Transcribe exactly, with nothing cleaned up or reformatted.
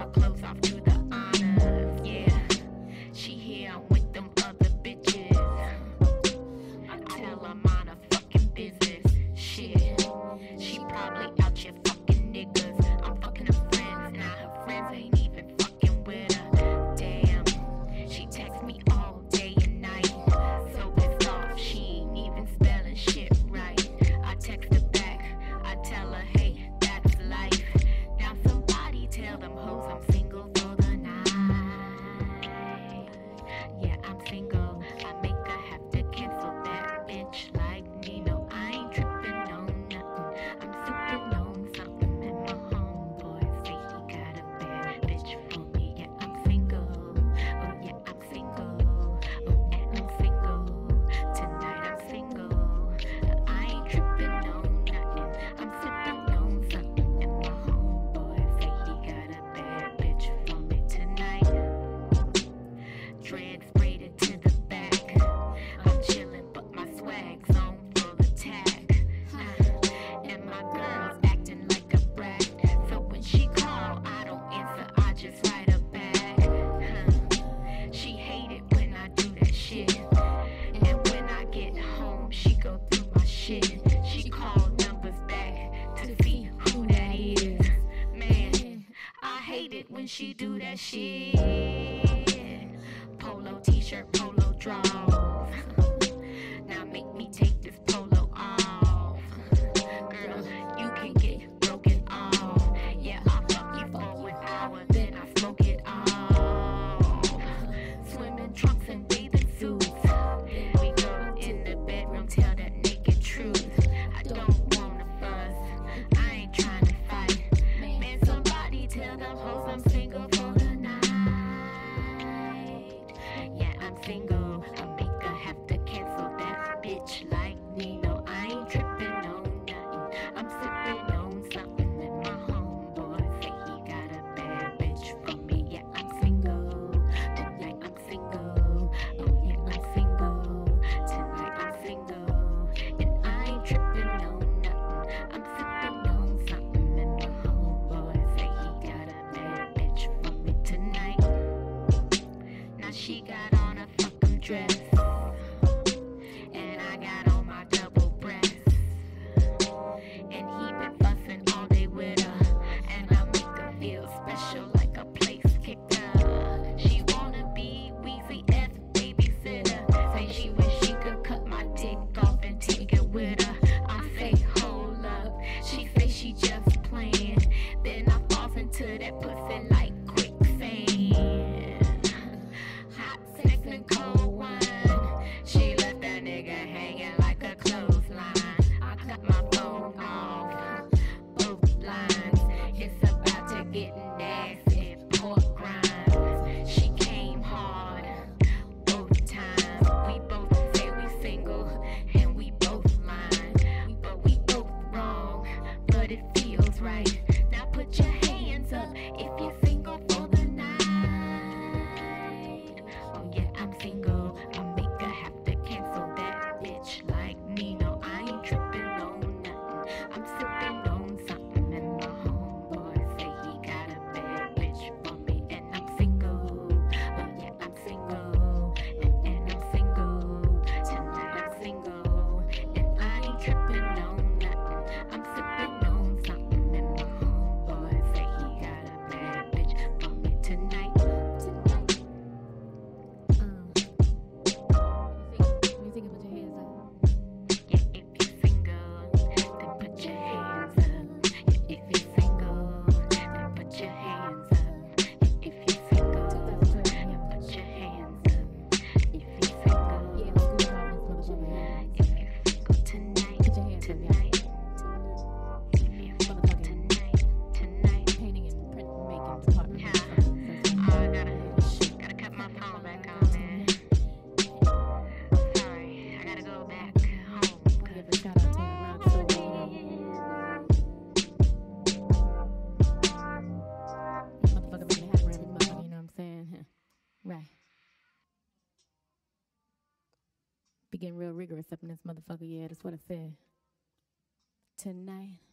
my clothes off to the honors. Yeah, she here, I'm with them other bitches. I tell her mind her fucking business. Shit, she probably out here fucking niggas. I'm fucking her friends, now her friends ain't even fucking with her. Damn, she texts me all day and night. So pissed off, she ain't even spelling shit right. I text her back, I tell her, hey, that's life. Now somebody tell them hoes I'm single for the night. Yeah, I'm single. I make her have to cancel that bitch like me. No, I ain't tripping on nothing. I'm sipping on something, and my homeboy say he got a bad bitch for me. Yeah, I'm single. Oh yeah, I'm single. Oh yeah, I'm single. Tonight I'm single. I ain't tripping on nothing. I'm sipping on something, and my homeboy say he got a bad bitch for me tonight. Dread sprayed it to the back. I'm chillin', but my swag's on full attack. Uh, and my girl's acting like a brat. So when she call, I don't answer, I just write her back. Huh. She hate it when I do that shit. And when I get home, she go through my shit. She call numbers back to see who that is. Man, I hate it when she do that shit. Polo t-shirt, polo draws. Now make me take this polo off. Girl, you can get broken off. Yeah, I'll fuck you for an hour, then I smoke it off. Swimming trunks and bathing suits. We go in the bedroom, tell that naked truth. I don't wanna fuss, I ain't trying to fight. Man, somebody tell them hoes I'm single for the night. Yeah, I'm single. I make her have to cancel that bitch like me. No, I ain't tripping on nothing. I'm sipping on something, and my homeboy say he got a bad bitch for me. Yeah, I'm single. Tonight I'm single. Oh yeah, I'm single. Tonight I'm single, and I ain't tripping on nothing. I'm sipping on something, and my homeboy say he got a bad bitch for me tonight. Now she got on a fucking dress, and I got on my double breast. And he been fussing all day with her, and I make her feel special like a place kicker. She wanna be Weezy F babysitter. Say she wish she could cut my dick off and take it with her. I say hold up, she say she just playing. Then I falls into that pussy like quicksand. Hot sex and cold wine. She left that nigga hanging like a clothesline. I cut my phone off, both lines. It's about to get nasty, pork grinds. She came hard, both times. We both say we single, and we both lying. But we both wrong, but it feels right. Now put your hands up if you're single for the night. Oh yeah, I'm single. I make her have to cancel that bitch like me. No, I ain't tripping on nothing. I'm sipping on something, and my homeboy say he got a bad bitch for me, and I'm single. Oh yeah, I'm single, and, and I'm single. Tonight I'm single, and I ain't tripping on nothing. I'm sipping on something, and my homeboy say he got a bad bitch for me tonight. Tonight. Music, put your hands up. Yeah, if you're single, then put your hands up. Yeah, if you're single, then put your hands up. Yeah, if you're single, then put your hands up. If you're single, Yeah, let's go around this motherfucker. if you're single tonight, Put your hands up, y'all. tonight. If you're single tonight, tonight. Painting and print making department. Yeah. Oh, I gotta, gotta cut my phone back on, man. Sorry, I gotta go back home. Give a shout out to Rock Soul. Motherfucker making it happen, every motherfucker, you know what I'm saying? Right. Be getting real rigorous up in this motherfucker, yeah, that's what I said. Tonight.